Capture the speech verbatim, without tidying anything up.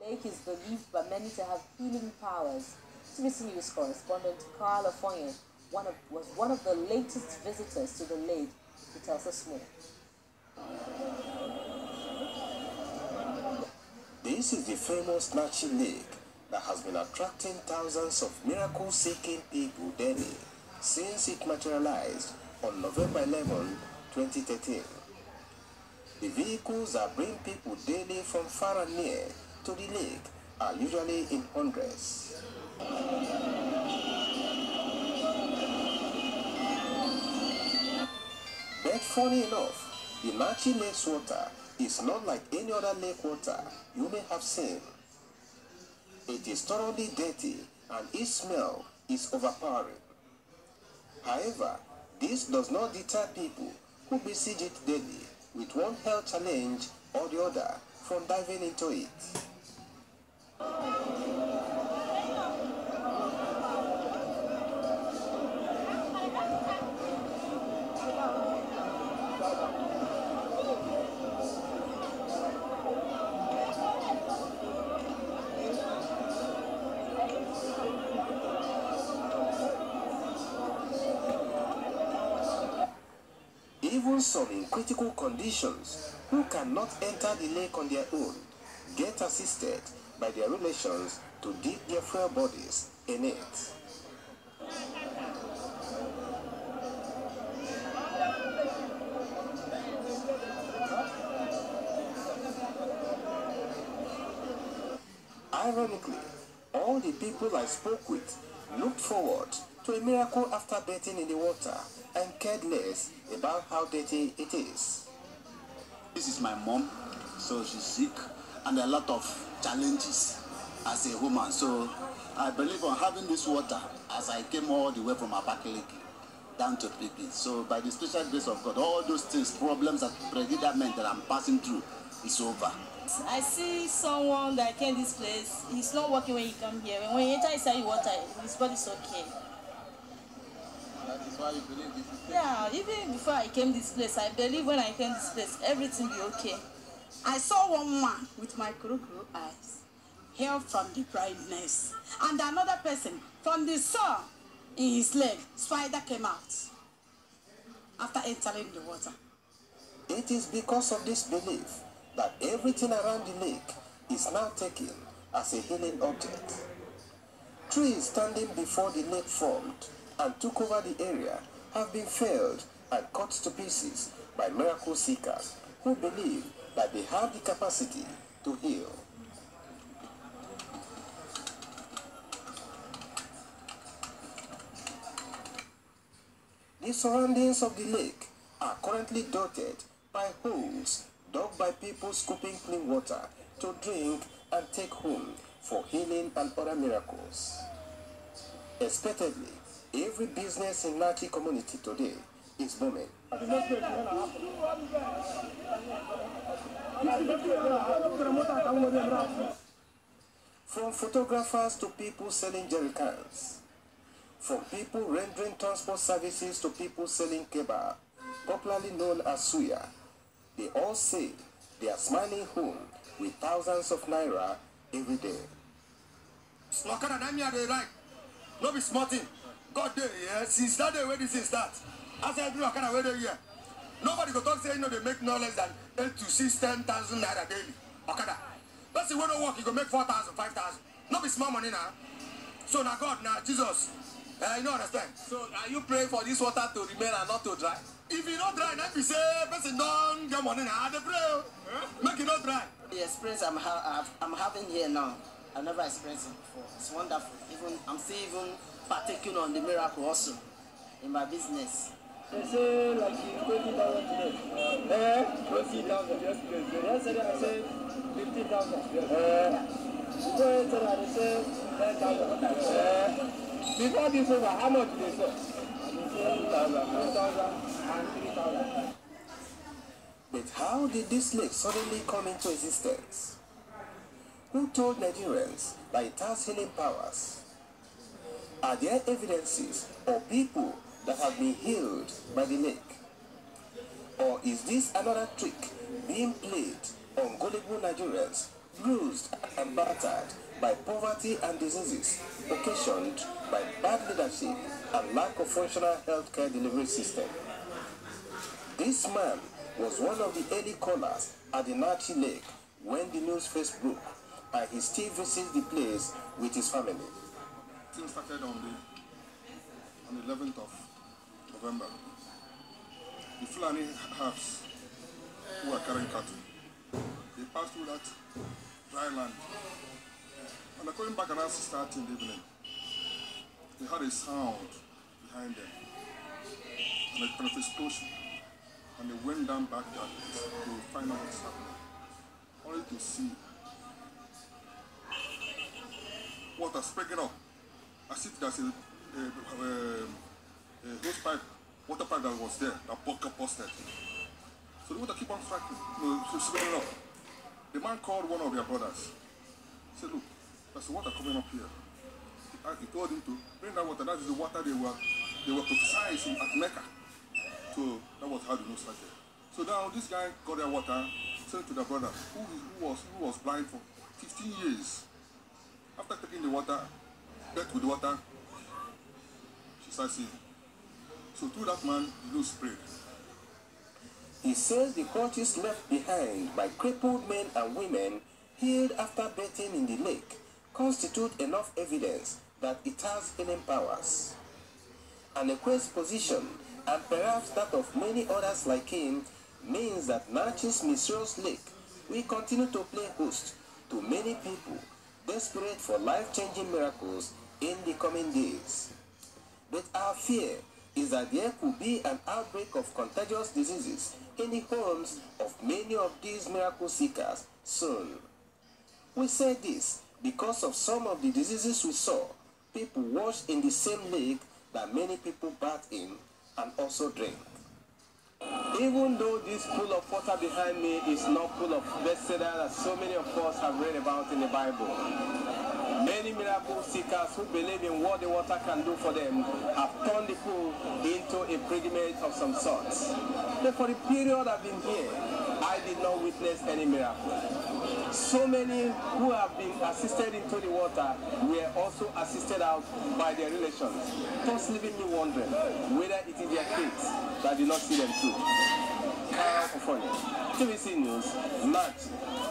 lake is believed by many to have healing powers. T V C News correspondent Carla Foye one of, was one of the latest visitors to the lake. He tells us more. This is the famous Nachi Lake that has been attracting thousands of miracle-seeking people daily since it materialized on November eleventh, twenty thirteen. The vehicles that bring people daily from far and near to the lake are usually in hundreds. But funny enough, the Nachi Lake's water is not like any other lake water you may have seen. It is thoroughly dirty and its smell is overpowering. However, this does not deter people who besiege it daily with one health challenge or the other from diving into it. Even some in critical conditions who cannot enter the lake on their own get assisted by their relations to dip their frail bodies in it. Ironically, all the people I spoke with looked forward to a miracle after bathing in the water and cared less about how dirty it is. This is my mom, so she's sick, and a lot of challenges as a woman. So I believe on having this water as I came all the way from Abakaliki down to Pipi. So by the special grace of God, all those things, problems, that predicament that I'm passing through is over. I see someone that came this place. He's not working when he come here. When he enter inside the water, his body's okay. That is why you believe this is Yeah, even before I came this place, I believe when I came this place, everything be okay. I saw one man with my kuru-kuru eyes, hair from the brightness, and another person from the sun in his leg. Spider came out after entering the water. It is because of this belief that everything around the lake is now taken as a healing object. Trees standing before the lake formed and took over the area have been felled and cut to pieces by miracle seekers who believe that they have the capacity to heal. The surroundings of the lake are currently dotted by holes dug by people scooping clean water to drink and take home for healing and other miracles. Expectedly, every business in Nachi community today is booming. From photographers to people selling jerry cans, from people rendering transport services to people selling kebab, popularly known as suya, they all say they are smiling home with thousands of naira every day. No be smarting. God day, yeah. Since that day where this thing start, as I do, I can't wait a year. Nobody go talk say you know they make no less than eight to six, ten thousand naira daily. Okada. That's the way no work, you go make four thousand, five thousand. No be small money now. So now God, now Jesus. Uh, you don't understand. So are you praying for this water to remain and not to dry? If you not dry, if you say person don't get money now, they pray. Huh? Make it not dry. The experience I'm ha I'm having here now, I've never experienced it before. It's wonderful. Even I'm still even partaking on the miracle also in my business. They say like twenty thousand today. Eh, twenty thousand just yesterday I said fifty thousand. Eh, before yesterday I said ten thousand. Eh, before this over, how much did they sell? Two thousand, two thousand, and three thousand. But how did this lake suddenly come into existence? Who told Nigerians that it has healing powers? Are there evidences or people that have been healed by the lake? Or is this another trick being played on gullible Nigerians bruised and battered by poverty and diseases occasioned by bad leadership and lack of functional healthcare delivery system. This man was one of the early callers at the Nachi Lake when the news first broke, and he still visits the place with his family. Things started on the on the eleventh of November. The Fulani herds who were carrying cattle, they passed through that dry land. And they're coming back around six thirty in the evening. They had a sound behind them, and a kind of explosion. And they went down back that to find out what's happening, only to see water spreading up. I see there's a, a, a, a hose pipe, water pipe that was there, that bucket busted. So the water keep on striking, you know, spreading up. The man called one of their brothers. He said, look, there's water coming up here. He, he told him to bring that water. That is the water they were they were prophesying at Mecca. So that was how the news started. So now this guy got their water, sent to the brother who, who was who was blind for fifteen years. After taking the water, dealt with the water, she started seeing. So through that man, the news spread. He says the corpses left behind by crippled men and women healed after bathing in the lake constitute enough evidence that it has healing powers. An Ekwe's position, and perhaps that of many others like him, means that Nachi's mysterious lake will continue to play host to many people desperate for life-changing miracles in the coming days. But our fear is that there could be an outbreak of contagious diseases in the homes of many of these miracle seekers soon. We say this because of some of the diseases we saw people wash in the same lake that many people bath in and also drink. Even though this pool of water behind me is not full of Bethesda that so many of us have read about in the Bible, many miracle seekers who believe in what the water can do for them have turned the pool into a pilgrimage of some sort. But for the period I've been here, I did not witness any miracle. So many who have been assisted into the water were also assisted out by their relations, thus leaving me wondering whether it is their kids that did not see them through. T V C News, Nachi.